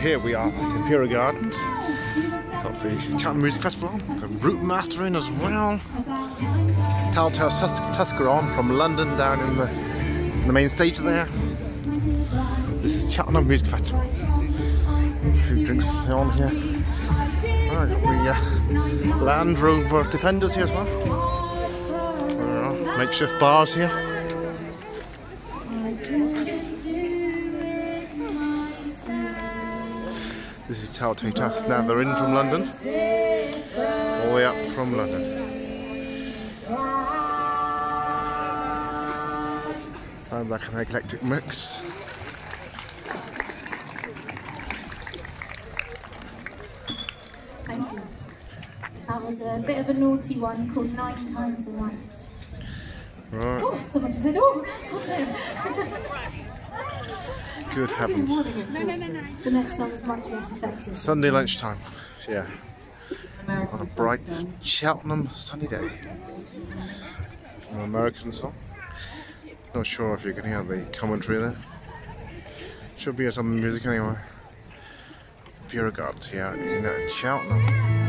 here we are at Imperial Gardens. Got the Cheltenham Music Festival, the RouteMaster in as well. Tale Tusk are on from London down in the main stage there. This is Cheltenham Music Festival. A few drinks on here. Right, got the Land Rover Defenders here as well. Makeshift bars here. This is Tale Tusk. Now they're in from London, all the way up from London. Sounds like an eclectic mix. Thank you. That was a bit of a naughty one called 9 Times a Night. Right. Oh, someone just said, oh dear. Good heavens. The next song is much less effective. Sunday lunchtime, yeah. On a bright Cheltenham sunny day. An American song. Not sure if you can hear the commentary there. Should be some music anyway. Imperial Gardens here in Cheltenham.